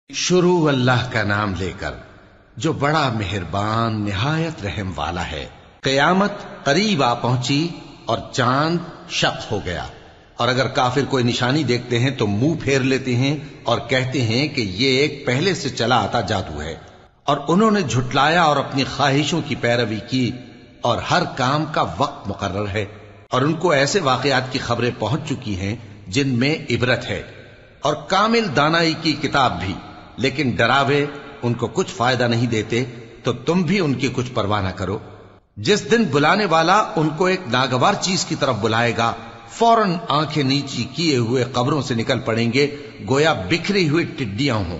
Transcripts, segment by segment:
شروع اللہ کا نام لے کر جو بڑا مہربان نہایت رحم والا ہے۔ قیامت قریب آ پہنچی اور چاند شق ہو گیا، اور اگر کافر کوئی نشانی دیکھتے ہیں تو منہ پھیر لیتے ہیں اور کہتے ہیں کہ یہ ایک پہلے سے چلا آتا جادو ہے، اور انہوں نے جھٹلایا اور اپنی خواہشوں کی پیروی کی، اور ہر کام کا وقت مقرر ہے، اور ان کو ایسے واقعات کی خبریں پہنچ چکی ہیں جن میں عبرت ہے، اور کامل دانائی کی کتاب بھی، لیکن ڈراوے ان کو کچھ فائدہ نہیں دیتے، تو تم بھی ان کی کچھ پرواہ نہ کرو۔ جس دن بلانے والا ان کو ایک ناگوار چیز کی طرف بلائے گا، فوراً آنکھیں نیچی کیے ہوئے قبروں سے نکل پڑیں گے گویا بکھری ہوئی ٹڈیاں ہوں۔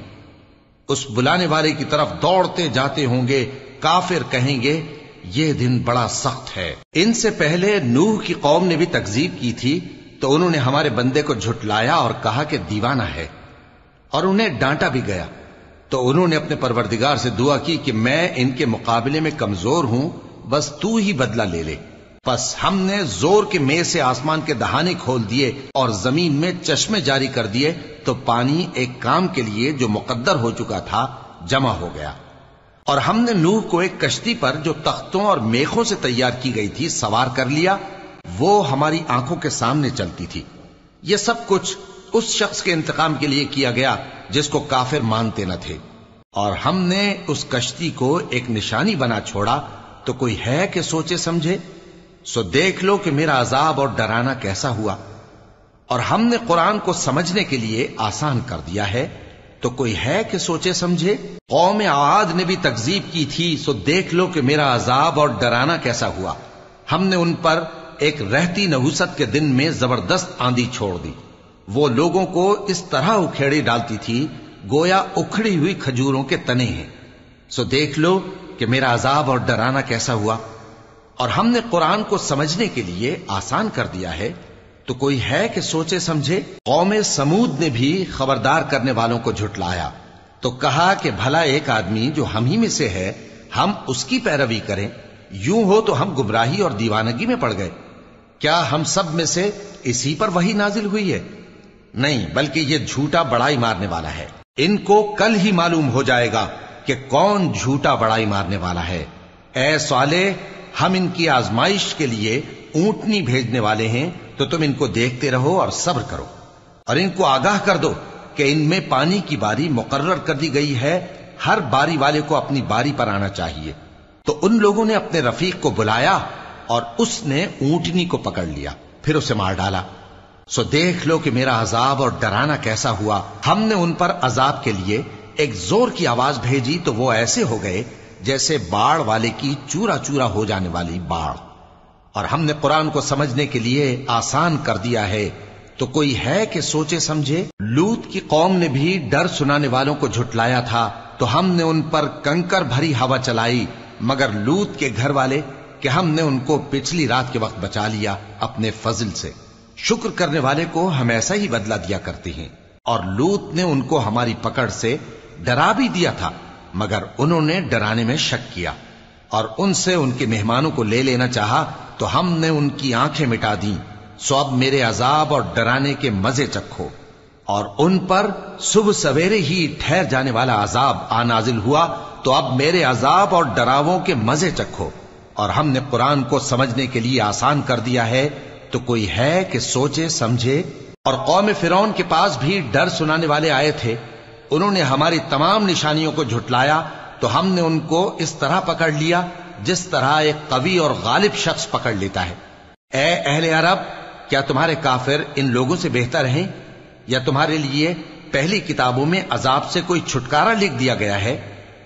اس بلانے والے کی طرف دوڑتے جاتے ہوں گے، کافر کہیں گے یہ دن بڑا سخت ہے۔ ان سے پہلے نوح کی قوم نے بھی تکذیب کی تھی، تو انہوں نے ہمارے بندے کو جھٹلایا اور کہا کہ دیوانہ ہے، اور انہیں ڈانٹا بھی گیا۔ تو انہوں نے اپنے پروردگار سے دعا کی کہ میں ان کے مقابلے میں کمزور ہوں، بس تو ہی بدلہ لے لے۔ پس ہم نے زور کے میں سے آسمان کے دہانے کھول دیے اور زمین میں چشمے جاری کر دیے، تو پانی ایک کام کے لیے جو مقدر ہو چکا تھا جمع ہو گیا۔ اور ہم نے نوح کو ایک کشتی پر جو تختوں اور میخوں سے تیار کی گئی تھی سوار کر لیا، وہ ہماری آنکھوں کے سامنے چلتی تھی۔ یہ سب کچھ اس شخص کے انتقام کے لیے کیا گیا جس کو کافر مانتے نہ تھے، اور ہم نے اس کشتی کو ایک نشانی بنا چھوڑا، تو کوئی ہے کہ سوچے سمجھے؟ سو دیکھ لو کہ میرا عذاب اور ڈرانا کیسا ہوا۔ اور ہم نے قرآن کو سمجھنے کے لیے آسان کر دیا ہے، تو کوئی ہے کہ سوچے سمجھے؟ قوم عاد نے بھی تکذیب کی تھی، سو دیکھ لو کہ میرا عذاب اور ڈرانا کیسا ہوا۔ ہم نے ان پر ایک رہتی نحوست کے دن میں زبردست آندھی چھوڑ دی، وہ لوگوں کو اس طرح اکھیڑی ڈالتی تھی گویا اکھڑی ہوئی کھجوروں کے تنے ہیں۔ سو دیکھ لو کہ میرا عذاب اور ڈرانا کیسا ہوا۔ اور ہم نے قرآن کو سمجھنے کے لیے آسان کر دیا ہے، تو کوئی ہے کہ سوچے سمجھے؟ قوم سمود نے بھی خبردار کرنے والوں کو جھٹلایا، تو کہا کہ بھلا ایک آدمی جو ہم ہی میں سے ہے، ہم اس کی پیروی کریں؟ یوں ہو تو ہم گمراہی اور دیوانگی میں پڑ گئے۔ کیا ہم سب میں سے اسی پر وحی نازل ہوئی ہے؟ نہیں، بلکہ یہ جھوٹا بڑائی مارنے والا ہے۔ ان کو کل ہی معلوم ہو جائے گا کہ کون جھوٹا بڑائی مارنے والا ہے۔ اے صالح، ہم ان کی آزمائش کے لیے اونٹنی بھیجنے والے ہیں، تو تم ان کو دیکھتے رہو اور صبر کرو، اور ان کو آگاہ کر دو کہ ان میں پانی کی باری مقرر کر دی گئی ہے، ہر باری والے کو اپنی باری پر آنا چاہیے۔ تو ان لوگوں نے اپنے رفیق کو بلایا، اور اس نے اونٹنی کو پکڑ لیا، پھر اسے مار ڈالا۔ سو دیکھ لو کہ میرا عذاب اور ڈرانا کیسا ہوا۔ ہم نے ان پر عذاب کے لیے ایک زور کی آواز بھیجی، تو وہ ایسے ہو گئے جیسے باڑ والے کی چورا چورا ہو جانے والی باڑ۔ اور ہم نے قرآن کو سمجھنے کے لیے آسان کر دیا ہے، تو کوئی ہے کہ سوچے سمجھے؟ لوط کی قوم نے بھی ڈر سنانے والوں کو جھٹلایا تھا، تو ہم نے ان پر کنکر بھری ہوا چلائی، مگر لوط کے گھر والے کہ ہم نے ان کو پچھلی رات کے وقت بچا لیا اپنے فضل سے۔ شکر کرنے والے کو ہم ایسا ہی بدلہ دیا کرتے ہیں۔ اور لوط نے ان کو ہماری پکڑ سے ڈرا بھی دیا تھا، مگر انہوں نے ڈرانے میں شک کیا، اور ان سے ان کے مہمانوں کو لے لینا چاہا، تو ہم نے ان کی آنکھیں مٹا دیں۔ سو اب میرے عذاب اور ڈرانے کے مزے چکھو۔ اور ان پر صبح سویرے ہی ٹھہر جانے والا عذاب آ نازل ہوا، تو اب میرے عذاب اور ڈراووں کے مزے چکھو۔ اور ہم نے قرآن کو سمجھنے کے لیے آسان کر دیا ہے، تو کوئی ہے کہ سوچے سمجھے؟ اور قوم فرعون کے پاس بھی ڈر سنانے والے آئے تھے، انہوں نے ہماری تمام نشانیوں کو جھٹلایا، تو ہم نے ان کو اس طرح پکڑ لیا جس طرح ایک قوی اور غالب شخص پکڑ لیتا ہے۔ اے اہل عرب، کیا تمہارے کافر ان لوگوں سے بہتر ہیں؟ یا تمہارے لیے پہلی کتابوں میں عذاب سے کوئی چھٹکارا لکھ دیا گیا ہے؟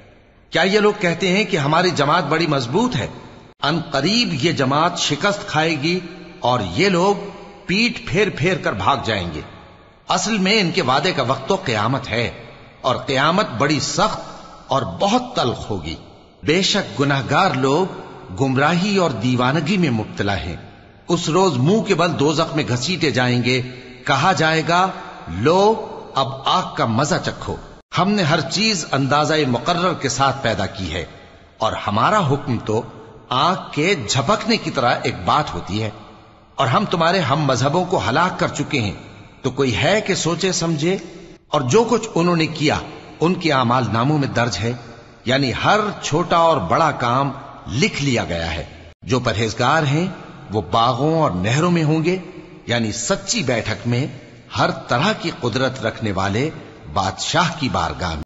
کیا یہ لوگ کہتے ہیں کہ ہماری جماعت بڑی مضبوط ہے؟ ان قریب یہ جماعت شکست کھائے گی، اور یہ لوگ پیٹ پھیر پھیر کر بھاگ جائیں گے۔ اصل میں ان کے وعدے کا وقت تو قیامت ہے، اور قیامت بڑی سخت اور بہت تلخ ہوگی۔ بے شک گناہگار لوگ گمراہی اور دیوانگی میں مبتلا ہیں۔ اس روز منہ کے بل دوزخ میں گھسیٹے جائیں گے، کہا جائے گا لو اب آگ کا مزہ چکھو۔ ہم نے ہر چیز اندازہ مقرر کے ساتھ پیدا کی ہے، اور ہمارا حکم تو آگ کے جھپکنے کی طرح ایک بات ہوتی ہے۔ اور ہم تمہارے ہم مذہبوں کو ہلاک کر چکے ہیں، تو کوئی ہے کہ سوچے سمجھے؟ اور جو کچھ انہوں نے کیا ان کے اعمال ناموں میں درج ہے، یعنی ہر چھوٹا اور بڑا کام لکھ لیا گیا ہے۔ جو پرہیزگار ہیں وہ باغوں اور نہروں میں ہوں گے، یعنی سچی بیٹھک میں ہر طرح کی قدرت رکھنے والے بادشاہ کی بارگاہ میں۔